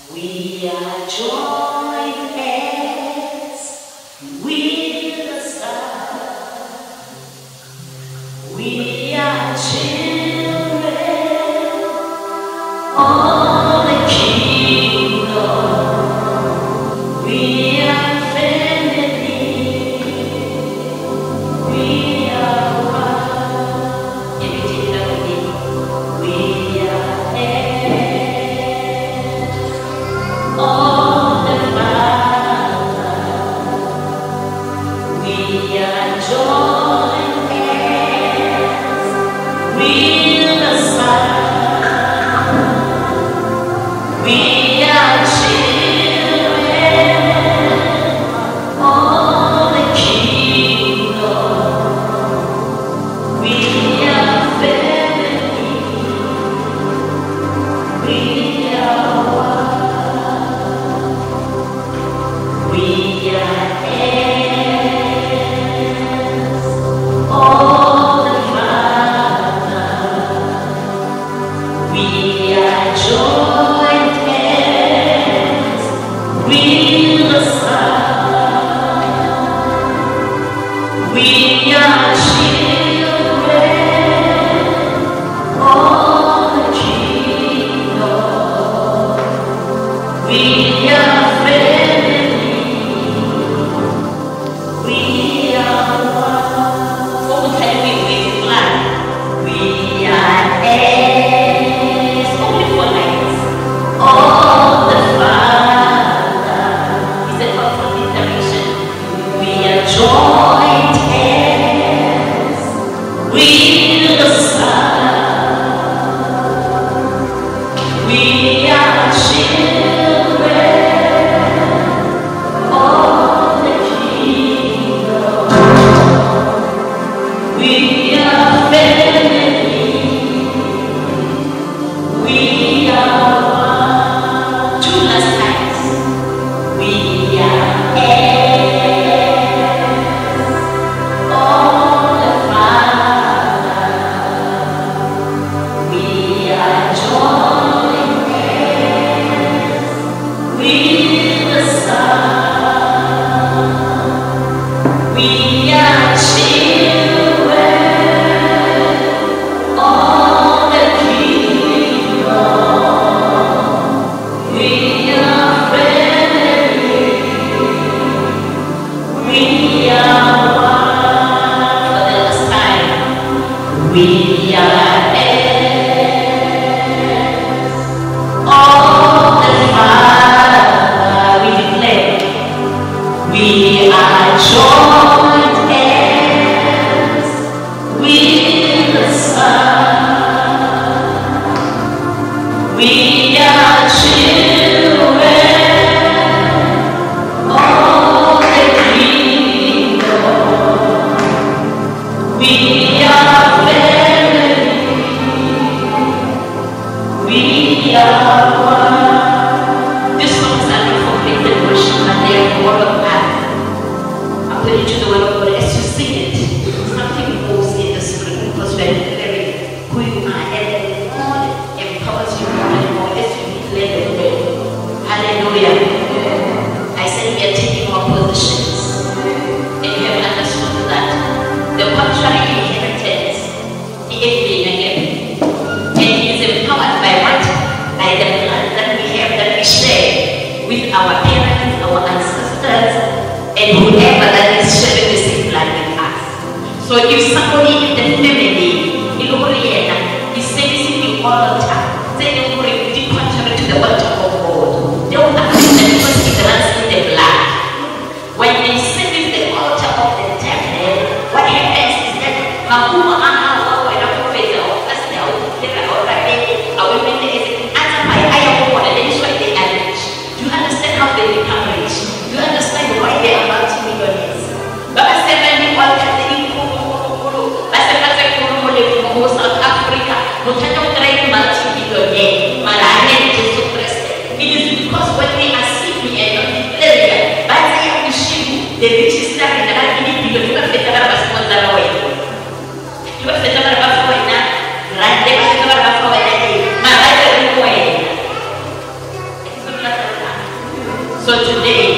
We are joined hands with the sun. We are children of the kingdom. We are family. We are one. Everything that we need. We are heirs of the Father. We are joined hands with the Son. We are children of the kingdom. We are family. We are one. We are heirs of the Father. We are joined hands with the Son. We are children of the kingdom. We are family. We are one. What would I be with blood? We are heirs only for lights of the Father. Is it not for declaration? We are joined hands with the Son. We are children of the kingdom. We are family. We are one. Two last times. We are heirs of the Father. We are joined hands with the Son. We are children of the kingdom. We are family. We are one. For the last time. We are heirs of the Father. We declare. We are joined hands with the Son. We are children of the kingdom. We are family. We are one. These songs are not for faith worship, but they are the word of God. I'm going to the word of God as you sing it. Something moves in the spirit because we are declaring who you are, and then God empowers you more and more as you declare the word. Hallelujah. I said we are taking our positions, and you have understood that the contrary inheritance is being again, and it is empowered by what? By the blood that we have, that we share with our parents, our ancestors, and whoever that is sharing the same blood with us. So if somebody in the family is servicing the altar, say they will be contrary to the altar of God, they will accept that because it runs in the blood. When they service the altar of the devil, what happens is that do you understand how they become rich? Do you understand why they are multi-millionaires? Baba said, South Africa, multi-millionaire, it is because when they are sleeping and not declaring, but they are wishing the riches that they are giving people. You have to tell us what they are doing. You have to tell us what they are doing. Right? They have to tell us what they are doing. My life is going. So today,